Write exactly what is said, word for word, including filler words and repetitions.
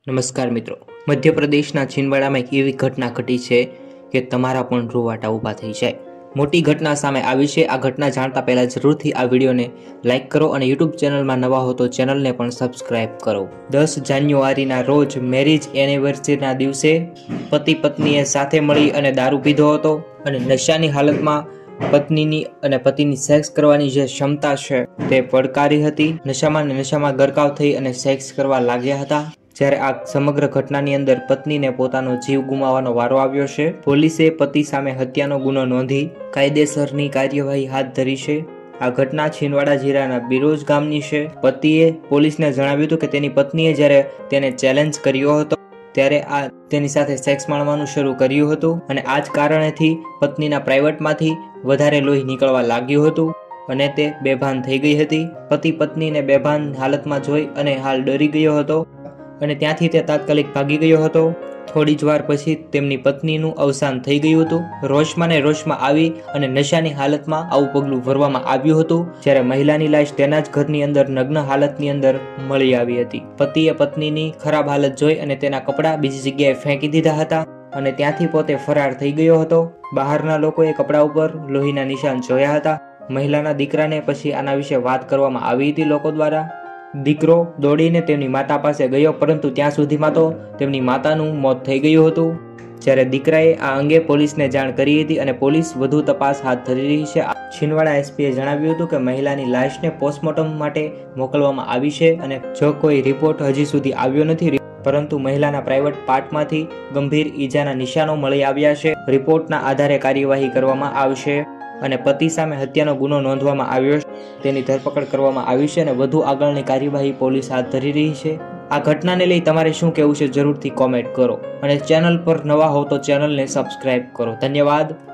નમસ્કાર મિત્રો, મધ્યપ્રદેશના છીંદવાડામાં એક એવી ઘટના ઘટી છે કે તમારા પણ રૂવાટા ઊભા થઈ જાય. મોટી ઘટના સામે આવી છે. આ ઘટના જાણતા પહેલા જરૂરથી આ વિડીયોને લાઇક કરો અને યુટ્યુબ ચેનલમાં નવા હો તો ચેનલને પણ સબસ્ક્રાઇબ કરો. દસ જાન્યુઆરીના રોજ મેરેજ એનિવર્સરીના દિવસે પતિ પત્નીએ સાથે મળી અને દારૂ પીધો હતો અને નશાની હાલતમાં પત્નીની અને પતિની સેક્સ કરવાની જે ક્ષમતા છે તે પડકારી હતી. નશામાં ને નશામાં ગરકાવ થઈ અને સેક્સ કરવા લાગ્યા હતા. જ્યારે આ સમગ્ર ઘટનાની અંદર પત્નીને પોતાનો જીવ ગુમાવવાનો વારો આવ્યો છે. પોલીસે પતિ સામે હત્યાનો ગુનો નોંધી કાયદેસરની કાર્યવાહી હાથ ધરી છે. આ ઘટના છીંદવાડા જિલ્લાના બિરોજ ગામની છે. પતિએ પોલીસને જણાવ્યું હતું કે તેની પત્નીએ જ્યારે તેને ચેલેન્જ કર્યો હતો ત્યારે આ તેની સાથે સેક્સ માણવાનું શરૂ કર્યું હતું અને આ જ કારણેથી પત્નીના પ્રાઇવેટમાંથી વધારે લોહી નીકળવા લાગ્યું હતું અને તે બેભાન થઈ ગઈ હતી. પતિ પત્નીને બેભાન હાલતમાં જોઈ અને હાલ ડરી ગયો હતો અને ત્યાંથી તે તાત્કાલિક ભાગી ગયો હતો. થોડી જ વાર પછી તેમની પત્નીનું અવસાન થઈ ગયું હતું. રોષમાં ને રોષમાં આવી અને નશાની હાલતમાં આવું પગલું ભરવામાં આવ્યું હતું. જ્યારે મહિલાની લાશ તેના જ ઘરની અંદર નગ્ન હાલતની અંદર મળી આવી હતી. પતિએ પત્નીની ખરાબ હાલત જોઈ અને તેના કપડાં બીજી જગ્યાએ ફેંકી દીધા હતા અને ત્યાંથી પોતે ફરાર થઈ ગયો હતો. બહારના લોકોએ કપડા ઉપર લોહીના નિશાન જોયા હતા. મહિલાના દીકરાને પછી આના વિશે વાત કરવામાં આવી હતી લોકો દ્વારા. દીકરો દોડીને તેમની માતા પાસે ગયો, પરંતુ ત્યાં સુધીમાં તો તેમની માતાનું મોત થઈ ગયું હતું. જ્યારે દીકરાએ આ અંગે પોલીસને જાણ કરી હતી અને પોલીસ વધુ તપાસ હાથ ધરી રહી છે. છીંદવાડા એસપીએ જણાવ્યું હતું કે મહિલાની લાશને પોસ્ટમોર્ટમ માટે મોકલવામાં આવી છે અને જો કોઈ રિપોર્ટ હજી સુધી આવ્યો નથી, પરંતુ મહિલાના પ્રાઇવેટ પાર્ટમાંથી ગંભીર ઈજાના નિશાનો મળી આવ્યા છે. રિપોર્ટના આધારે કાર્યવાહી કરવામાં આવશે અને પતિ સામે હત્યાનો ગુનો નોંધવામાં આવ્યો છે. તેની ધરપકડ કરવામાં આવી છે અને વધુ આગળની કાર્યવાહી પોલીસ હાથ ધરી રહી છે. આ ઘટનાને લઈ તમારે શું કહેવું છે જરૂરથી કોમેન્ટ કરો અને ચેનલ પર નવા હો તો ચેનલને સબસ્ક્રાઇબ કરો. ધન્યવાદ.